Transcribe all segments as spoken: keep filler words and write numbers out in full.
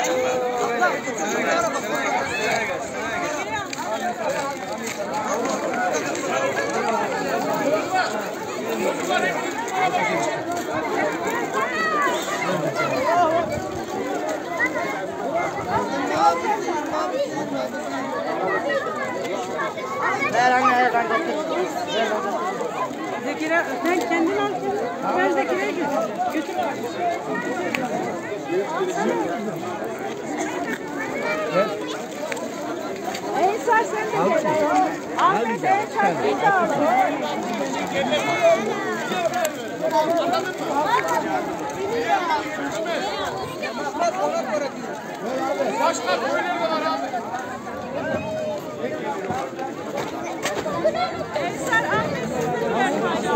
Zekeriya sen kendin al kendin. Ben Zekeriya'ya götüreceğim. Götür. Ensar sen de gel. Ahmet Ensar bir de al. Başka böyle de var abi. Ensar Ahmet sizin ver.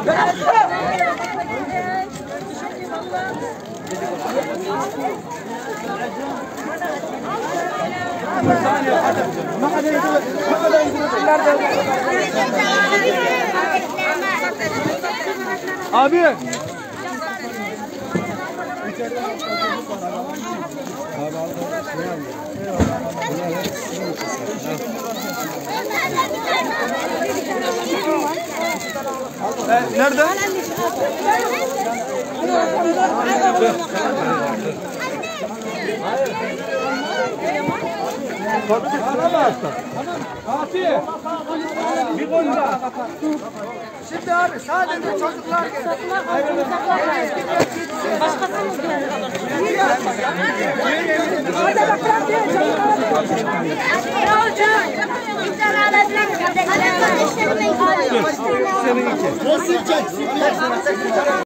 Abi. Ee, nerede? Fatih. Bir gol daha. Şimdi abi sadece çocuklar geldi. Başkasını geldi. Orada bak lan diyor çocuklar. Senin iki.